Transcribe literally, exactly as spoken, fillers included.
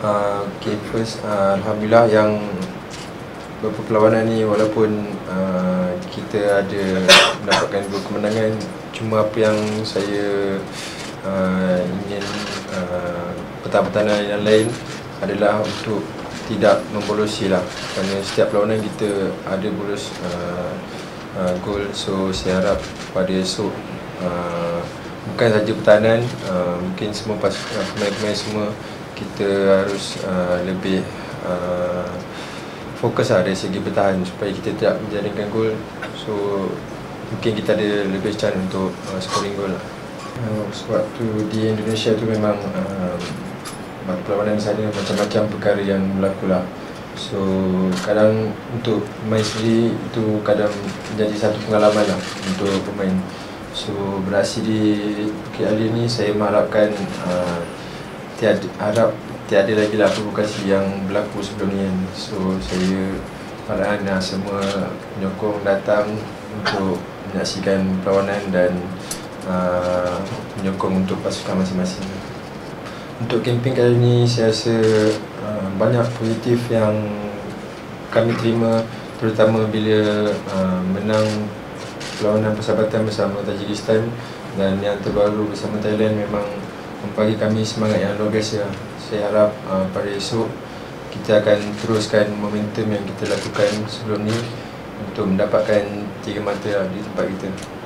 Uh, okay, first uh, Alhamdulillah yang beberapa perlawanan ni walaupun uh, kita ada mendapatkan dua kemenangan, cuma apa yang saya uh, ingin uh, petang-petang yang lain adalah untuk tidak membolosi lah, kerana setiap perlawanan kita ada bolos uh, uh, gol. So saya harap pada esok uh, bukan saja pertahanan, uh, mungkin semua pas, uh, pemain-pemain semua kita harus uh, lebih uh, fokus lah dari segi bertahan supaya kita tidak menjaringkan gol. So mungkin kita ada lebih chance untuk uh, scoring gol lah. Uh, sebab tu di Indonesia tu memang uh, perlawanan di sana macam-macam perkara yang berlaku lah. So kadang untuk pemain sendiri itu kadang menjadi satu pengalaman lah untuk pemain. So beraksi di Bukit Ali ni saya mengharapkan uh, tiada, harap tiada lagi lah provokasi yang berlaku sebelum ni. So saya harapkan uh, semua penyokong datang untuk menyaksikan perlawanan dan uh, menyokong untuk pasukan masing-masing. Untuk kempen kali ini saya rasa uh, banyak positif yang kami terima, terutama bila uh, menang perlawanan persahabatan bersama Tajikistan dan yang terbaru bersama Thailand memang membagi kami semangat yang luar biasa. Saya harap uh, pada esok kita akan teruskan momentum yang kita lakukan sebelum ni untuk mendapatkan tiga mata di tempat kita.